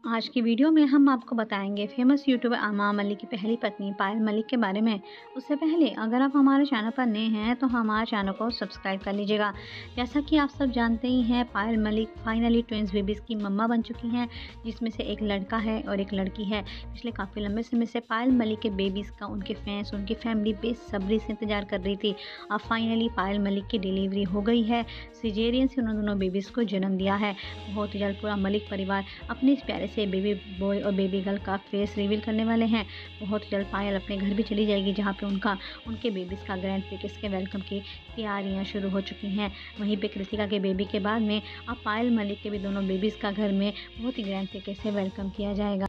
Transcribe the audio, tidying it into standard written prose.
आज की वीडियो में हम आपको बताएंगे फेमस यूट्यूबर आमा मलिक की पहली पत्नी पायल मलिक के बारे में। उससे पहले अगर आप हमारे चैनल पर नए हैं तो हमारे चैनल को सब्सक्राइब कर लीजिएगा। जैसा कि आप सब जानते ही हैं, Payal Malik finally twins babies की मम्मा बन चुकी हैं, जिसमें से एक लड़का है और एक लड़की है। पिछले काफ़ी लंबे समय से पायल मलिक के बेबीज़ का उनके फैंस, उनकी फैमिली बेसब्री से इंतजार कर रही थी। अब फाइनली पायल मलिक की डिलीवरी हो गई है। सिजेरियन से उन्होंने दोनों बेबीज़ को जन्म दिया है। बहुत ही जल्द पूरा मलिक परिवार अपने इस प्यारे से बेबी बॉय और बेबी गर्ल का फेस रिवील करने वाले हैं। बहुत जल्द पायल अपने घर भी चली जाएगी, जहाँ पे उनके बेबीज़ का ग्रैंड पेरेंट्स के वेलकम की तैयारियां शुरू हो चुकी हैं। वहीं पे कृतिका के बेबी के बाद में अब पायल मलिक के भी दोनों बेबीज़ का घर में बहुत ही ग्रैंड तरीके से वेलकम किया जाएगा।